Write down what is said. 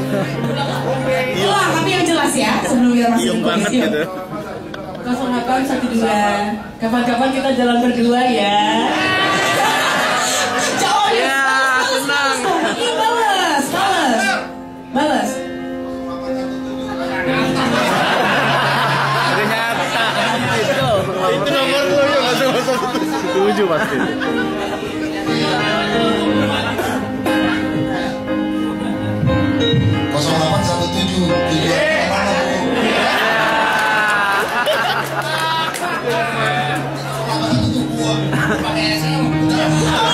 Ulang tapi yang jelas ya sebelum kita masuk Iyung banget gitu. 0812. Kapan-kapan kita jalan berdua ya. Jawab ya. Tenang. Balas. Ternyata itu nomor lu ya, masuk 7 pasti. Pakai